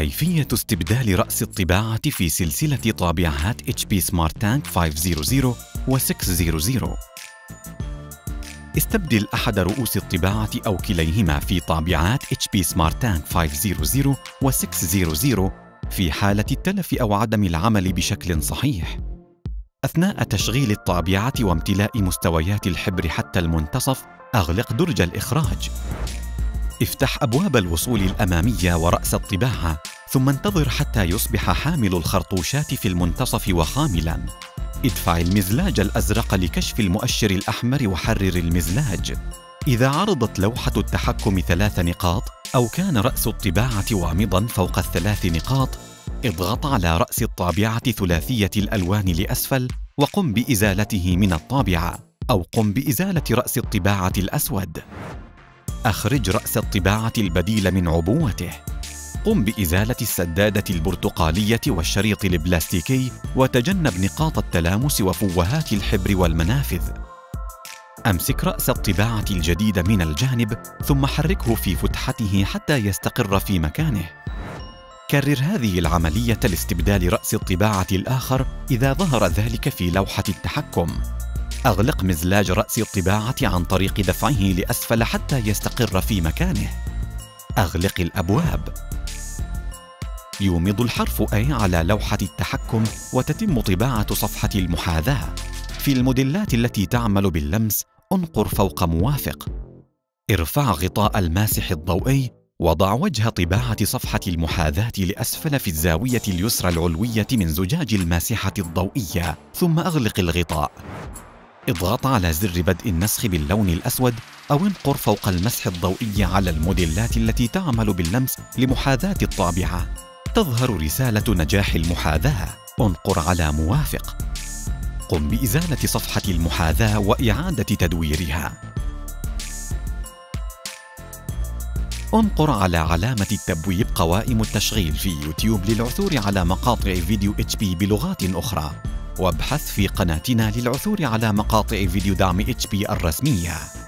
كيفية استبدال رأس الطباعة في سلسلة طابعات HP SmartTank 500 و 600. استبدل أحد رؤوس الطباعة أو كليهما في طابعات HP SmartTank 500 و 600 في حالة التلف أو عدم العمل بشكل صحيح. أثناء تشغيل الطابعة وامتلاء مستويات الحبر حتى المنتصف، أغلق درج الإخراج. افتح أبواب الوصول الأمامية ورأس الطباعة، ثم انتظر حتى يصبح حامل الخرطوشات في المنتصف وخاملاً. ادفع المزلاج الأزرق لكشف المؤشر الأحمر وحرر المزلاج. إذا عرضت لوحة التحكم 3 نقاط أو كان رأس الطباعة وامضاً فوق ال3 نقاط، اضغط على رأس الطابعة ثلاثية الألوان لأسفل وقم بإزالته من الطابعة، أو قم بإزالة رأس الطباعة الأسود. أخرج رأس الطباعة البديل من عبوته. قم بإزالة السدادة البرتقالية والشريط البلاستيكي، وتجنب نقاط التلامس وفوهات الحبر والمنافذ. أمسك رأس الطباعة الجديد من الجانب، ثم حركه في فتحته حتى يستقر في مكانه. كرر هذه العملية لاستبدال رأس الطباعة الآخر إذا ظهر ذلك في لوحة التحكم. أغلق مزلاج رأس الطباعة عن طريق دفعه لأسفل حتى يستقر في مكانه. أغلق الأبواب. يومض الحرف A على لوحة التحكم وتتم طباعة صفحة المحاذاة. في الموديلات التي تعمل باللمس، انقر فوق موافق. ارفع غطاء الماسح الضوئي، وضع وجه طباعة صفحة المحاذاة لأسفل في الزاوية اليسرى العلوية من زجاج الماسحة الضوئية، ثم أغلق الغطاء. اضغط على زر بدء النسخ باللون الأسود، أو انقر فوق المسح الضوئي على الموديلات التي تعمل باللمس لمحاذاة الطابعة. تظهر رسالة نجاح المحاذاة. انقر على موافق. قم بإزالة صفحة المحاذاة وإعادة تدويرها. انقر على علامة التبويب قوائم التشغيل في يوتيوب للعثور على مقاطع فيديو HP بلغات أخرى، وابحث في قناتنا للعثور على مقاطع فيديو دعم HP الرسمية.